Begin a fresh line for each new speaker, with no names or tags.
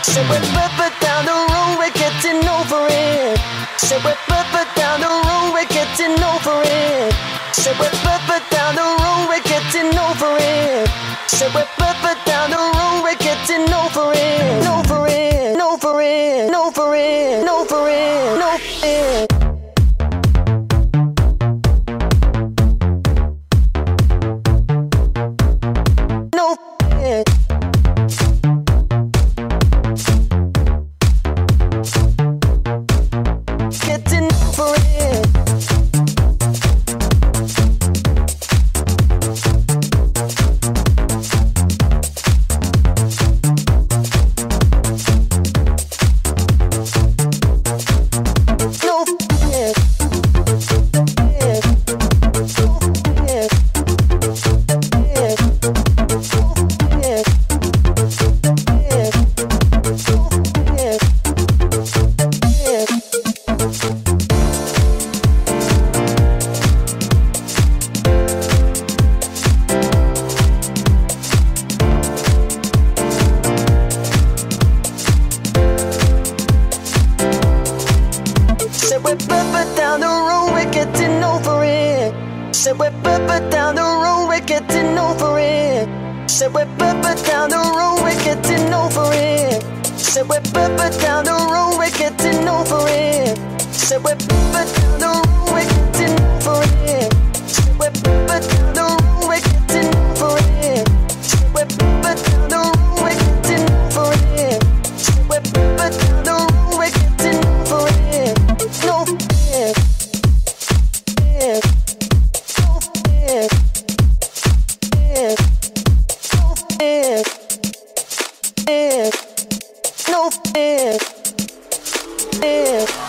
So we're down the road, we're getting over it. So we're down the road, we're getting over it. So we're down the road, we're getting over it. So we're down the road, we're getting over it. Over it, over it, over it, over it, over it. Down the road, we're getting over it. So we're down the road, we're getting over it. So we're down the road, we're getting over it. So we're down the road, we're getting over it. So we're down the road, we're getting over it. So we're down the road, we're getting over it. So we're down the road, we're getting over it. So we're down the road, we're getting over it. No fear. No fear.